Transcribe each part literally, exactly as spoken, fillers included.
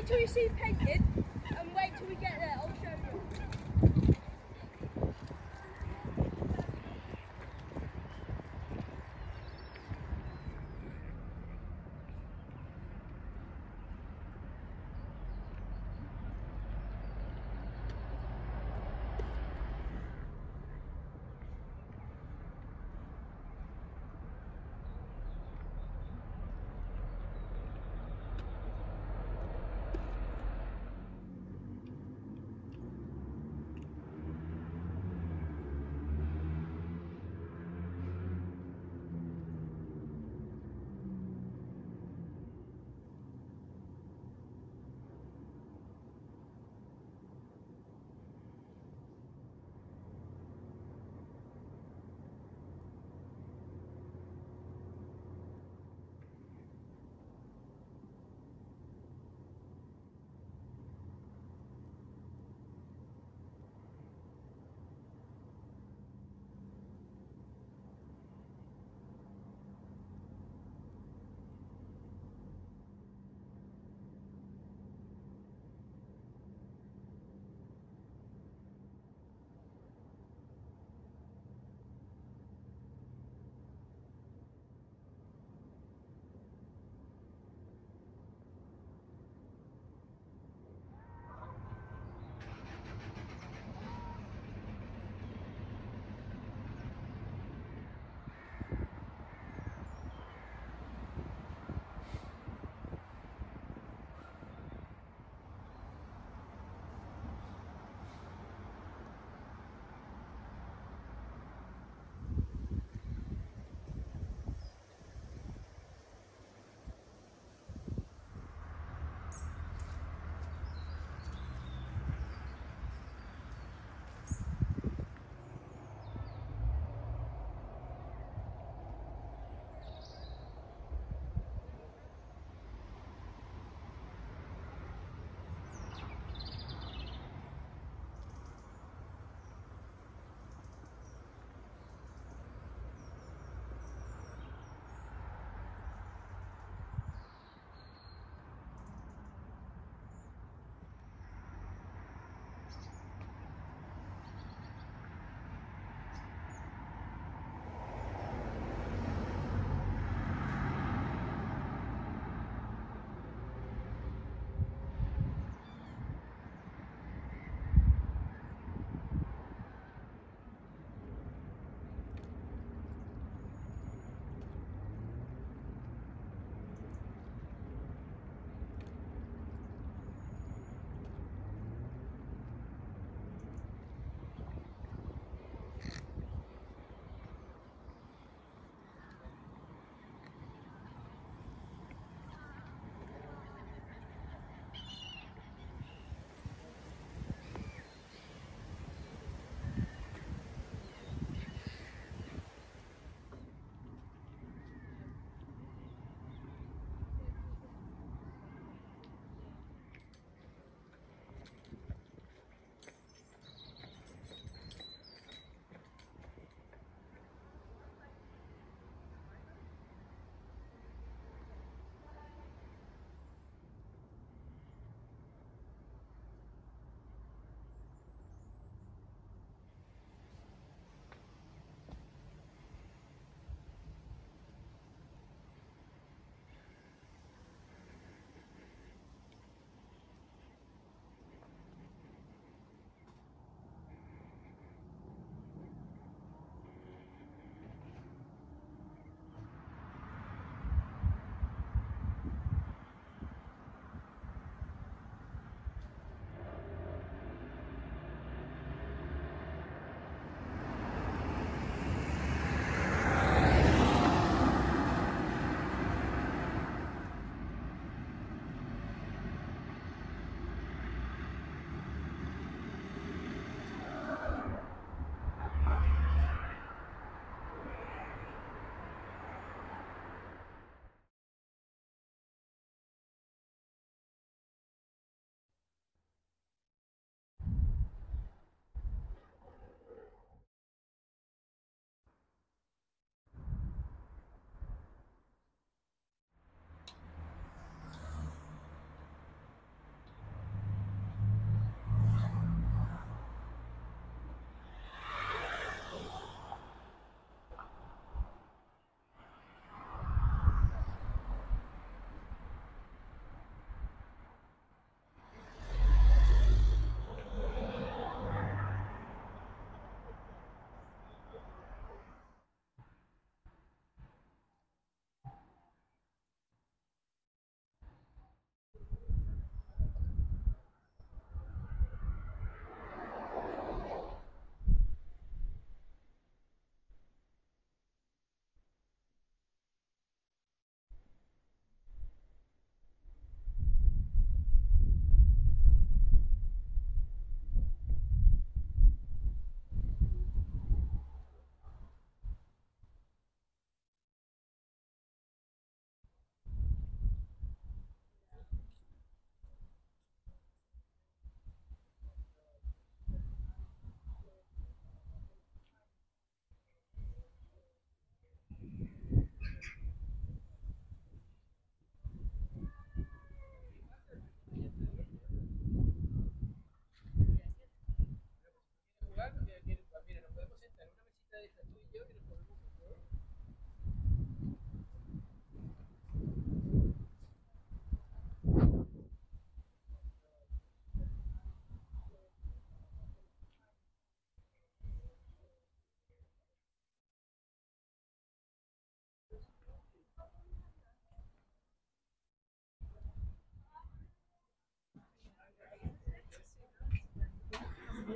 till you see it painted and wait till we get there, I'll show you.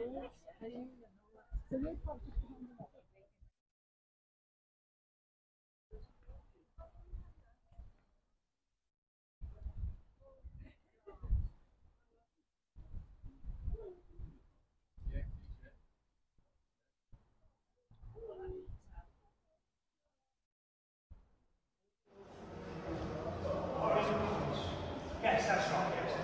Yes, that's right, yes.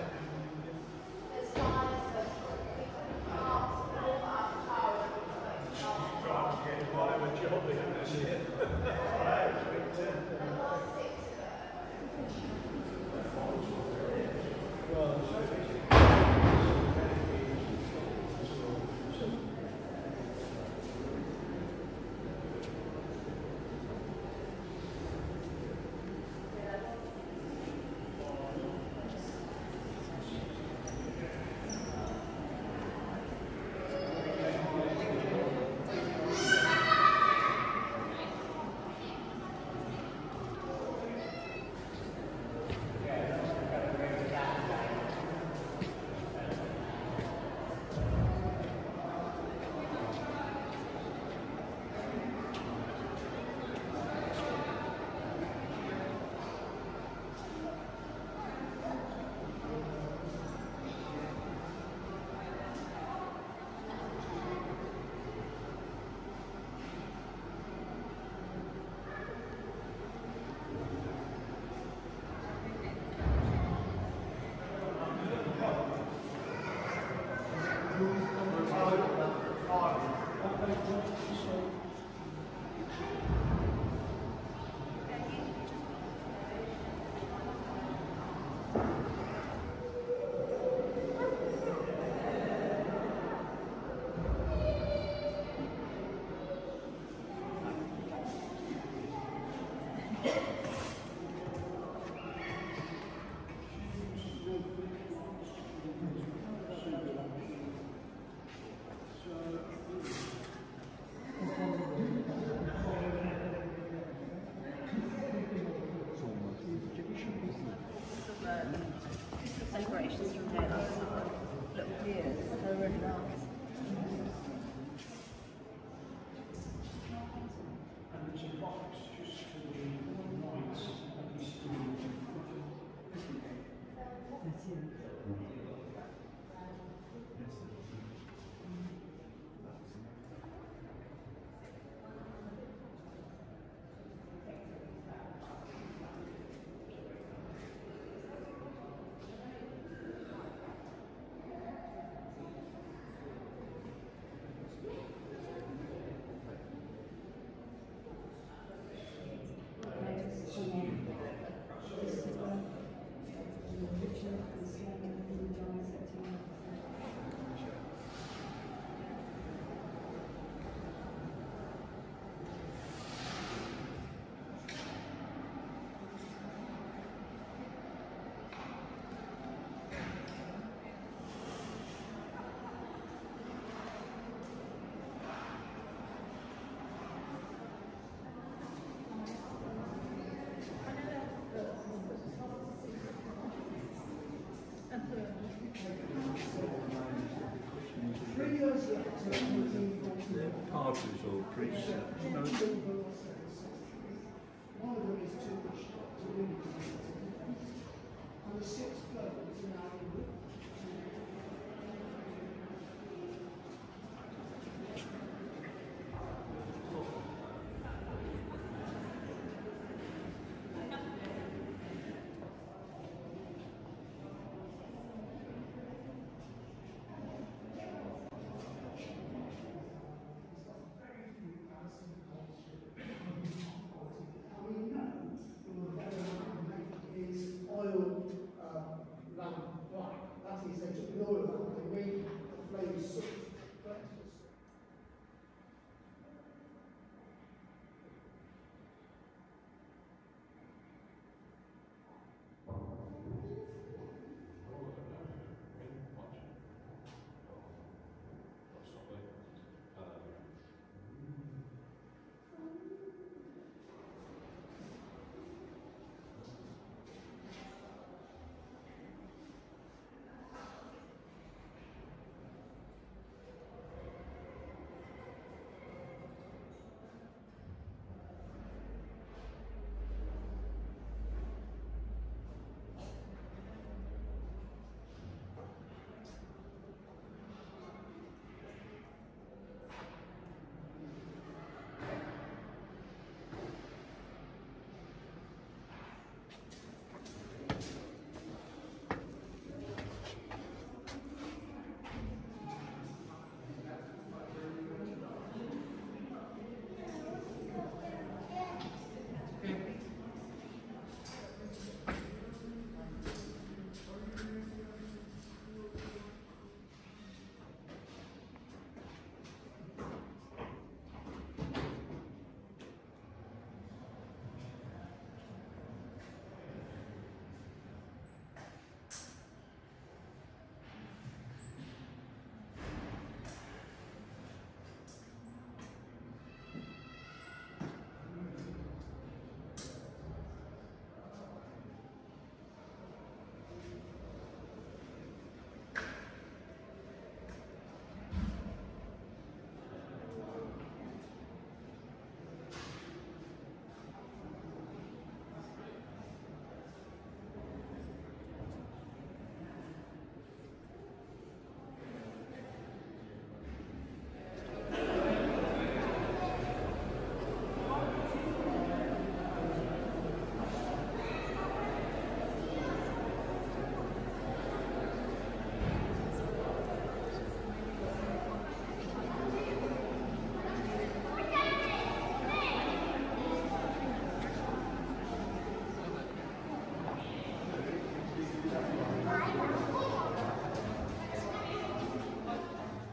Celebrations from here last summer. Little beers, they're really nice. Partridge or priests. One of them is too much to win. On the sixth floor is an island.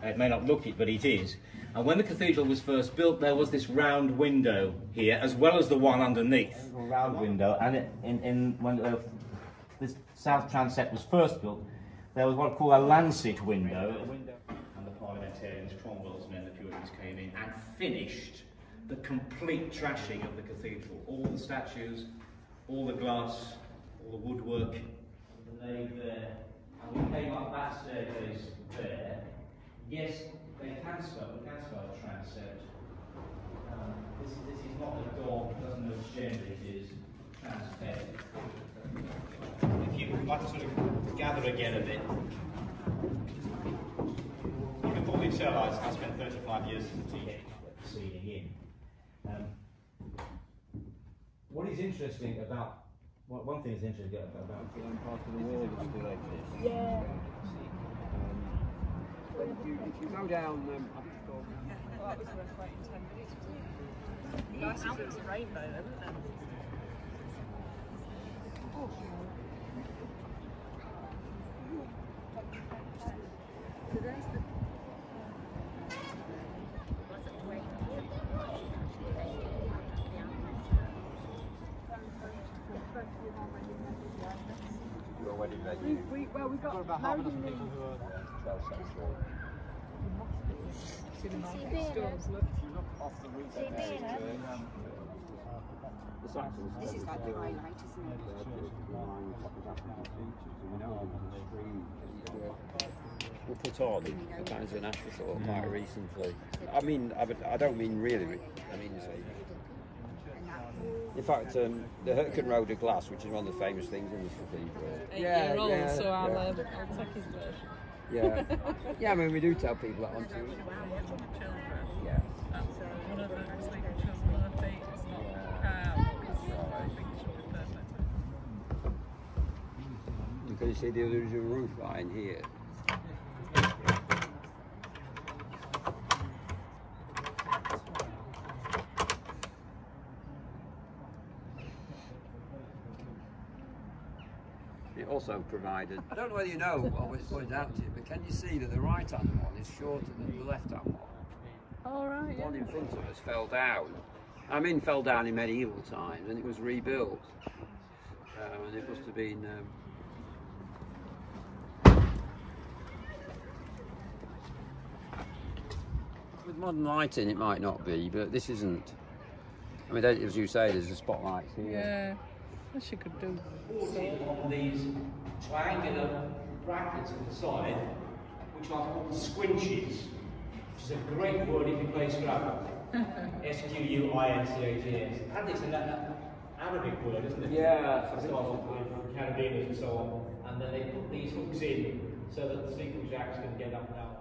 It may not look it, but it is. And when the cathedral was first built, there was this round window here, as well as the one underneath. A round window, and it, in, in when uh, this south transept was first built, there was what called a lancet window. And the parliamentarians, Cromwell's men, the Puritans came in and finished the complete trashing of the cathedral. All the statues, all the glass, all the woodwork, the nave there, and we came up that staircase there. Yes, they can spell, we can spell a transept. Um, this, this is not a dog, it doesn't know which gender it is, transept. If you would like to sort of gather again a bit. You can probably tell I, I spent thirty-five years teaching, proceeding in. Um, what is interesting about, well, one thing is interesting about, about part of the wall that still exists. Yeah. Um, if, you, if you go down, um, I think Well, that was worth waiting ten minutes, wasn't it? Nice if it was a rainbow, then, wasn't it? So there's the your wedding venue. we, we, well, we've got about half a loads dozen of people who are there. twelve central. See the market being stores, look. If you look off the roof See, there, being it's, um, the Saxons. This is like the highlight, isn't it? We put on that as an afterthought quite recently. I mean, I, would- I don't mean really. I mean, so, in fact, um, the Hurtgen Road of glass, which is one of the famous things in this cathedral. Eight Yeah, year old, yeah, so I'll, yeah. um, I'll take his version. Yeah, yeah. I mean, we do tell people that on tour. Yeah. That's one of the distinctions of the feet. It's not cow, because I think it should be perfect. You can see the original roof line here. It also provided, I don't know whether you know what was pointed out to you, but can you see that the right hand one is shorter than the left hand one? All right, The yeah. one in front of us fell down. I mean, fell down in medieval times, and it was rebuilt. Uh, and it must have been. Um, with modern lighting, it might not be, but this isn't. I mean, there- as you say, there's the spotlights here. Yeah, wish you could do. on these triangular brackets at the side, which are called squinches, which is a great word if you play Scrabble. S Q U I N C H E S. And it's an Arabic word, isn't it? Yeah. It starts off with carabiners and so on. And then they put these hooks in so that the steeple jacks can get up and down.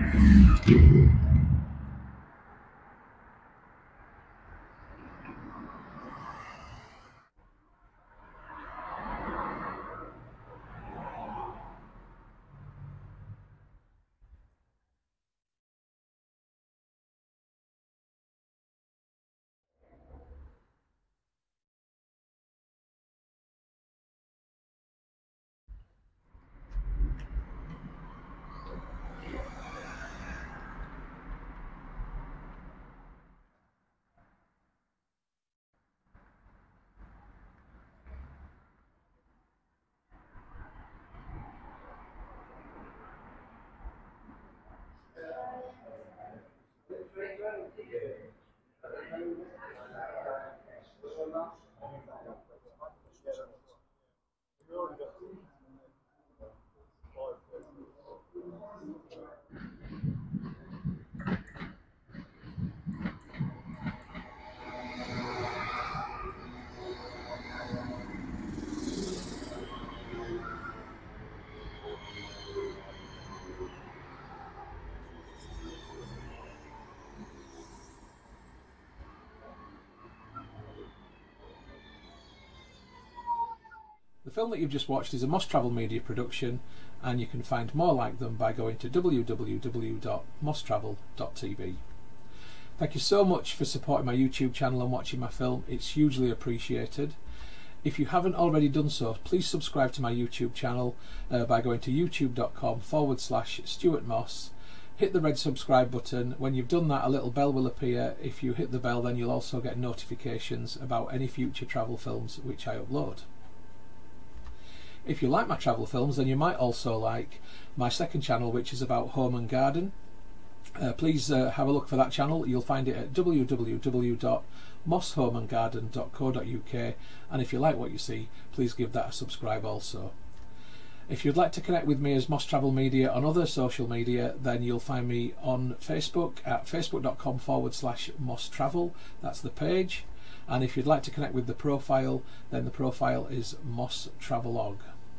The film that you've just watched is a Moss Travel Media production, and you can find more like them by going to w w w dot moss travel dot t v. Thank you so much for supporting my YouTube channel and watching my film. It's hugely appreciated. If you haven't already done so, please subscribe to my YouTube channel uh, by going to youtube.com forward slash Stuart Moss. Hit the red subscribe button. When you've done that, a little bell will appear. If you hit the bell, then you'll also get notifications about any future travel films which I upload. If you like my travel films, then you might also like my second channel, which is about home and garden. Uh, please uh, have a look for that channel. You'll find it at w w w dot moss home and garden dot co dot u k, and if you like what you see, please give that a subscribe also. If you'd like to connect with me as Moss Travel Media on other social media, then you'll find me on Facebook at facebook.com forward slash Moss Travel. That's the page. And if you'd like to connect with the profile, then the profile is Moss Travelog.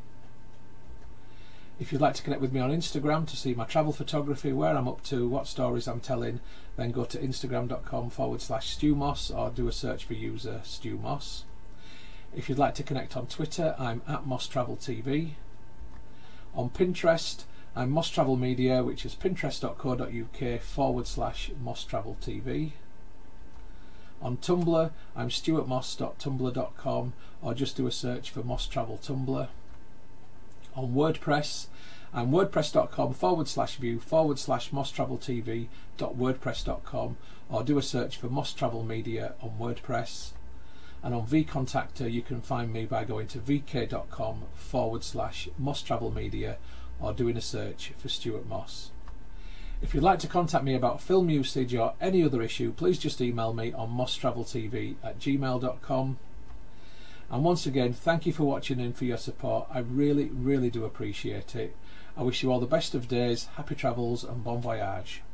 If you'd like to connect with me on Instagram to see my travel photography, where I'm up to, what stories I'm telling, then go to instagram.com forward slash Stu Moss, or do a search for user Stu Moss. If you'd like to connect on Twitter, I'm at Moss Travel T V. On Pinterest, I'm Moss Travel Media, which is pinterest.co.uk forward slash Moss Travel T V. On Tumblr, I'm stuart moss dot tumblr dot com, or just do a search for Moss Travel Tumblr. On WordPress, I'm wordpress.com forward slash view forward slash Moss Travel T V dot wordpress dot com, or do a search for Moss Travel Media on WordPress. And on vContactor, you can find me by going to vk.com forward slash Moss Travel Media, or doing a search for Stuart Moss. If you'd like to contact me about film usage or any other issue, please just email me on mosstraveltv at gmail dot com. And once again, thank you for watching and for your support. I really, really do appreciate it. I wish you all the best of days, happy travels and bon voyage.